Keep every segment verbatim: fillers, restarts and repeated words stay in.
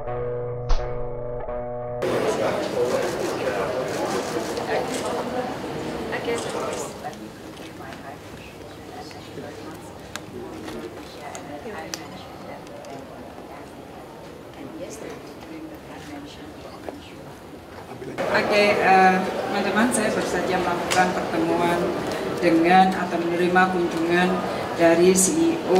Oke, teman-teman, uh, saya baru saja melakukan pertemuan dengan atau menerima kunjungan dari C E O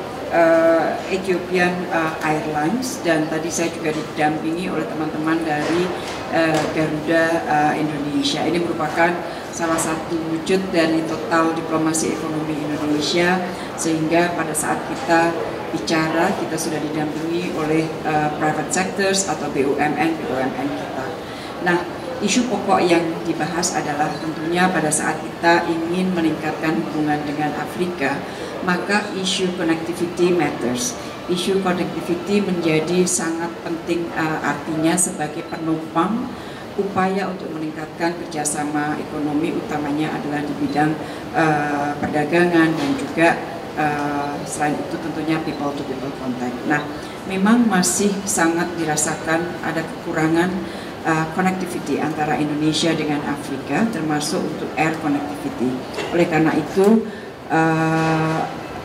uh, Ethiopian uh, Airlines, dan tadi saya juga didampingi oleh teman-teman dari uh, Garuda uh, Indonesia. Ini merupakan salah satu wujud dari total diplomasi ekonomi Indonesia, sehingga pada saat kita bicara kita sudah didampingi oleh uh, private sectors atau B U M N B U M N kita. Nah, isu pokok yang dibahas adalah tentunya pada saat kita ingin meningkatkan hubungan dengan Afrika, maka isu connectivity matters. Isu connectivity menjadi sangat penting, uh, artinya sebagai penopang upaya untuk meningkatkan kerjasama ekonomi, utamanya adalah di bidang uh, perdagangan dan juga uh, selain itu tentunya people to people contact. Nah, memang masih sangat dirasakan ada kekurangan Uh, connectivity antara Indonesia dengan Afrika, termasuk untuk air connectivity. Oleh karena itu, uh,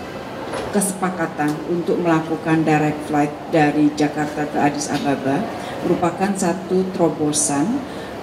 kesepakatan untuk melakukan direct flight dari Jakarta ke Addis Ababa merupakan satu terobosan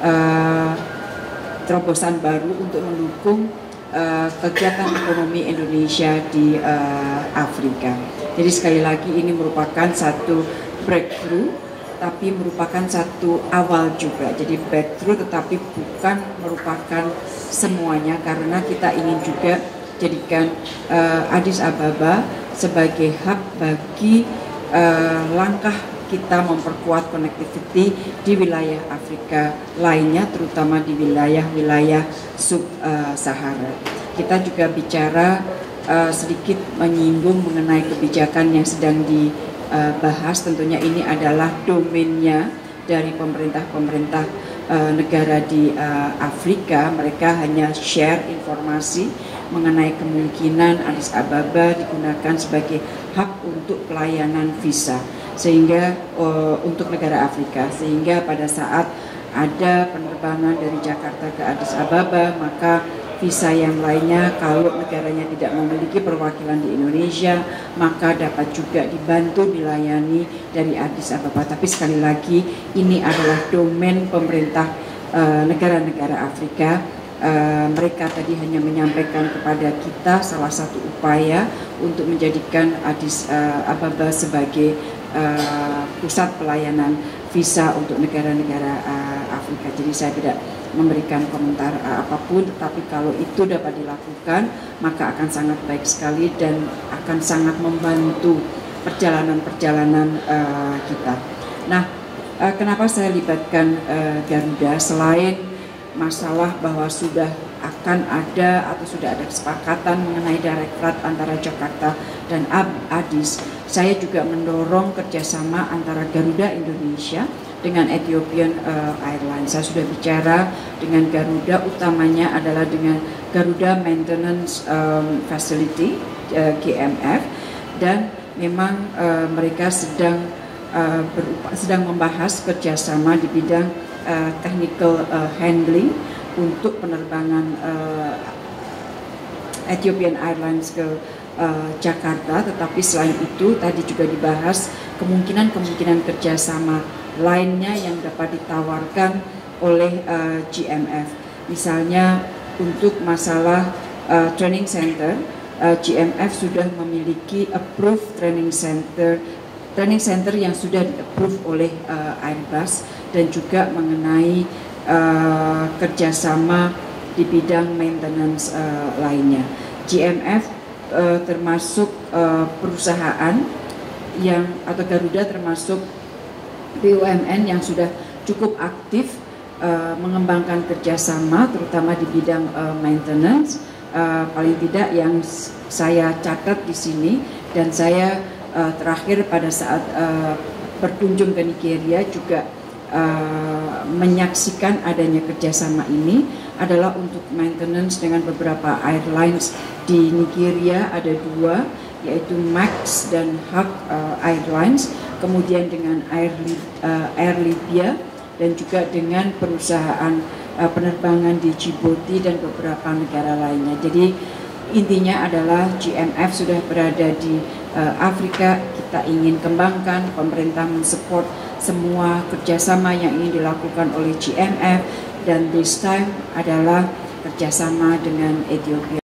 uh, terobosan baru untuk mendukung uh, kegiatan ekonomi Indonesia di uh, Afrika. Jadi sekali lagi ini merupakan satu breakthrough, tapi merupakan satu awal juga. Jadi breakthrough tetapi bukan merupakan semuanya, karena kita ingin juga jadikan uh, Addis Ababa sebagai hub bagi uh, langkah kita memperkuat connectivity di wilayah Afrika lainnya, terutama di wilayah-wilayah sub-Sahara. Kita juga bicara uh, sedikit menyinggung mengenai kebijakan yang sedang di Uh, bahas. Tentunya ini adalah domainnya dari pemerintah-pemerintah uh, negara di uh, Afrika. Mereka hanya share informasi mengenai kemungkinan Addis Ababa digunakan sebagai hub untuk pelayanan visa, sehingga uh, untuk negara Afrika, sehingga pada saat ada penerbangan dari Jakarta ke Addis Ababa, maka visa yang lainnya kalau negaranya tidak memiliki perwakilan di Indonesia, maka dapat juga dibantu dilayani dari Addis Ababa. Tapi sekali lagi ini adalah domain pemerintah negara-negara uh, Afrika. Uh, mereka tadi hanya menyampaikan kepada kita salah satu upaya untuk menjadikan Addis uh, Ababa sebagai uh, pusat pelayanan visa untuk negara-negara uh, Afrika. Jadi saya tidak memberikan komentar uh, apapun, tetapi kalau itu dapat dilakukan maka akan sangat baik sekali dan akan sangat membantu perjalanan-perjalanan uh, kita. Nah, uh, kenapa saya libatkan uh, Garuda? Selain masalah bahwa sudah akan ada atau sudah ada kesepakatan mengenai direct flight antara Jakarta dan Addis, saya juga mendorong kerjasama antara Garuda Indonesia dengan Ethiopian uh, Airlines. Saya sudah bicara dengan Garuda, utamanya adalah dengan Garuda Maintenance um, Facility uh, G M F, dan memang uh, mereka sedang uh, berupa, sedang membahas kerjasama di bidang uh, technical uh, handling untuk penerbangan uh, Ethiopian Airlines ke uh, Jakarta. Tetapi selain itu tadi juga dibahas kemungkinan-kemungkinan kerjasama lainnya yang dapat ditawarkan oleh uh, G M F. Misalnya untuk masalah uh, training center, uh, G M F sudah memiliki approved training center, training center yang sudah di-approve oleh uh, Airbus, dan juga mengenai uh, kerjasama di bidang maintenance uh, lainnya. G M F uh, termasuk uh, perusahaan yang atau Garuda termasuk B U M N yang sudah cukup aktif uh, mengembangkan kerjasama, terutama di bidang uh, maintenance. Uh, paling tidak yang saya catat di sini, dan saya uh, terakhir pada saat uh, berkunjung ke Nigeria juga uh, menyaksikan adanya kerjasama ini adalah untuk maintenance dengan beberapa airlines di Nigeria. Ada dua, yaitu Max dan Hug uh, Airlines. kemudian dengan Air, uh, Air Libya, dan juga dengan perusahaan uh, penerbangan di Djibouti dan beberapa negara lainnya. Jadi intinya adalah G M F sudah berada di uh, Afrika, kita ingin kembangkan, pemerintah mensupport semua kerjasama yang ingin dilakukan oleh G M F, dan this time adalah kerjasama dengan Ethiopia.